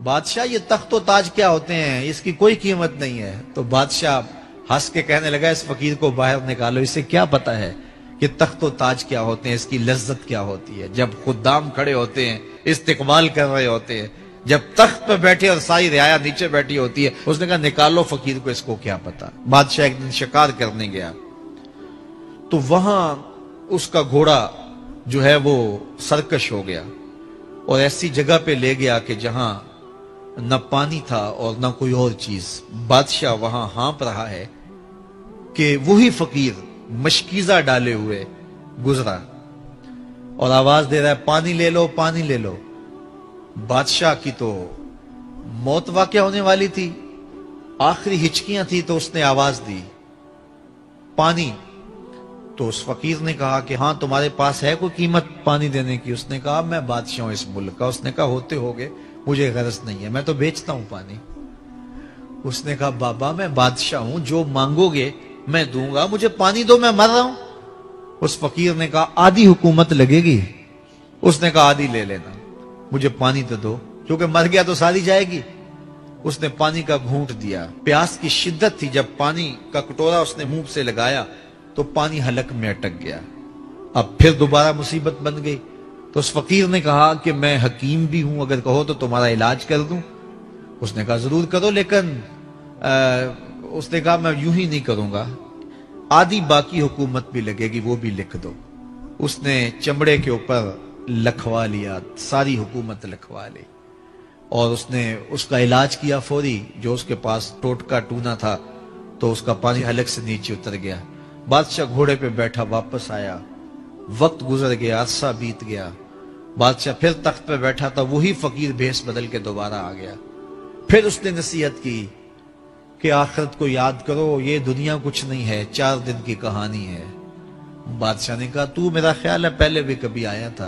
بادشاہ یہ تخت و تاج کیا ہوتے ہیں، اس کی کوئی قیمت نہیں ہے۔ تو بادشاہ ہنس کے کہنے لگا اس فقیر کو باہر نکالو، اسے کیا پتا ہے کہ تخت و تاج کیا ہوتے ہیں، اس کی لذت کیا ہوتی ہے۔ جب خدام کھڑے ہوتے ہیں، استقبال کر رہے ہوتے ہیں، جب تخت پہ بیٹھے اور ساری رعایا نیچے بیٹھی ہوتی ہے، اس نے کہا نکالو فقیر کو، اس کو کیا پتا۔ بادشاہ ایک دن شکار کرنے گیا تو وہاں اس کا گھوڑا جو ہے وہ سرکش ہو گیا اور ایسی جگہ پہ لے گیا کہ جہاں نہ پانی تھا اور نہ کوئی اور چیز۔ بادشاہ وہاں ہانپ رہا ہے کہ وہی فقیر مشکیزہ ڈالے ہوئے گزرا اور آواز دے رہا ہے پانی لے لو، پانی لے لو۔ بادشاہ کی تو موت واقع ہونے والی تھی، آخری ہچکیاں تھی، تو اس نے آواز دی پانی۔ تو اس فقیر نے کہا کہ ہاں تمہارے پاس ہے کوئی قیمت پانی دینے کی؟ اس نے کہا میں بادشاہ ہوں اس ملک کا۔ اس نے کہا ہوتے ہوگے، مجھے غرض نہیں ہے، میں تو بیچتا ہوں پانی۔ اس نے کہا بابا میں بادشاہ ہوں، جو مانگو گے میں دوں گا، مجھے پانی دو، میں مر رہا ہوں۔ اس فقیر نے کہا آدھی حکومت لگے گی۔ اس نے کہا آدھی لے لینا، مجھے پانی تو دو، کیونکہ مر گیا تو ساری جائے گی۔ اس نے پانی کا گھونٹ دیا، پیاس کی شدت تھی، جب پانی کا کٹورا اس نے منہ سے لگایا تو پانی حلق میں اٹک گیا۔ اب پھر دوبارہ مصیبت بن گئی۔ تو اس فقیر نے کہا کہ میں حکیم بھی ہوں، اگر کہو تو تمہارا علاج کر دوں۔ اس نے کہا ضرور کرو، لیکن اس نے کہا میں یوں ہی نہیں کروں گا، آدھی باقی حکومت بھی لگے گی، وہ بھی لکھ دو۔ اس نے چمڑے کے اوپر لکھوا لیا، ساری حکومت لکھوا لی، اور اس نے اس کا علاج کیا فوری۔ جو اس کے پاس ٹوٹکا ٹونا تھا تو اس کا پانی حلق سے نیچے اتر گیا۔ بادشاہ گھوڑے پہ بیٹھا واپس آیا، وقت گزر گیا، عرصہ بیت گیا۔ بادشاہ پھر تخت پہ بیٹھا تھا، وہی فقیر بھیس بدل کے دوبارہ آ گیا۔ پھر اس نے نصیحت کی کہ آخرت کو یاد کرو، یہ دنیا کچھ نہیں ہے، 4 دن کی کہانی ہے۔ بادشاہ نے کہا تو میرا خیال ہے پہلے بھی کبھی آیا تھا،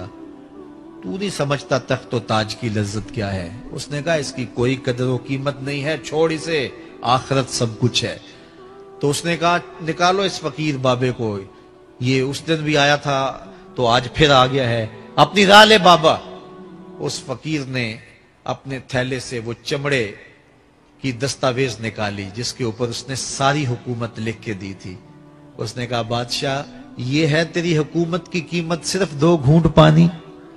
تو نہیں سمجھتا تخت و تاج کی لذت کیا ہے۔ اس نے کہا اس کی کوئی قدر و قیمت نہیں ہے، چھوڑ اسے، آخرت سب کچھ ہے۔ تو اس نے کہا نکالو اس فقیر بابے کو، یہ اس دن بھی آیا تھا تو آج پھر آ گیا ہے، اپنی راہ لے بابا۔ اس فقیر نے اپنے تھیلے سے وہ چمڑے کی دستاویز نکالی جس کے اوپر اس نے ساری حکومت لکھ کے دی تھی۔ اس نے کہا بادشاہ یہ ہے تیری حکومت کی قیمت، صرف 2 گھونٹ پانی،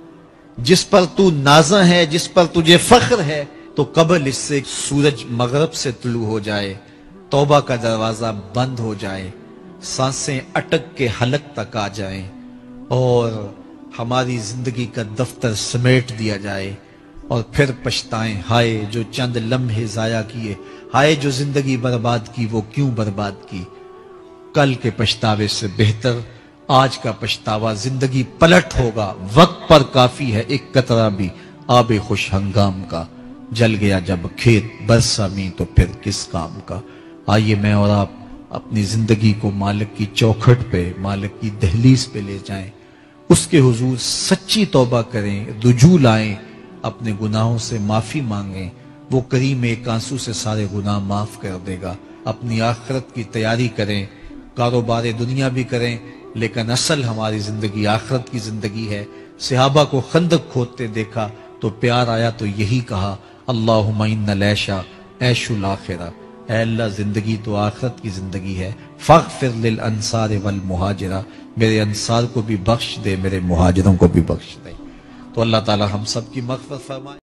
جس پر تو نازاں ہے، جس پر تجھے فخر ہے، تو قبل اس سے سورج مغرب سے طلوع ہو جائے، توبہ کا دروازہ بند ہو جائے، سانسیں اٹک کے حلق تک آ جائیں، اور ہماری زندگی کا دفتر سمیٹ دیا جائے، اور پھر پچھتائیں ہائے جو چند لمحے ضائع کیے، ہائے جو زندگی برباد کی، وہ کیوں برباد کی۔ کل کے پچھتاوے سے بہتر آج کا پچھتاوا، زندگی پلٹ ہوگا، وقت پر کافی ہے ایک قطرہ بھی آب خوش ہنگام کا، جل گیا جب کھیت برسا می تو پھر کس کام کا۔ آئیے میں اور آپ اپنی زندگی کو مالک کی چوکھٹ پہ، مالک کی دہلیز پہ لے جائیں، اس کے حضور سچی توبہ کریں، رجوع لائیں، اپنے گناہوں سے معافی مانگیں، وہ کریم ایک آنسو سے سارے گناہ معاف کر دے گا۔ اپنی آخرت کی تیاری کریں، کاروبار دنیا بھی کریں، لیکن اصل ہماری زندگی آخرت کی زندگی ہے۔ صحابہ کو خندق کھودتے دیکھا تو پیار آیا تو یہی کہا اللہم ان العیش عیش الآخرہ، اے اللہ زندگی تو آخرت کی زندگی ہے، فاغفر للانصار والمہاجرہ، میرے انصار کو بھی بخش دے، میرے مہاجروں کو بھی بخش دے۔ تو اللہ تعالی ہم سب کی مغفرت فرمائے۔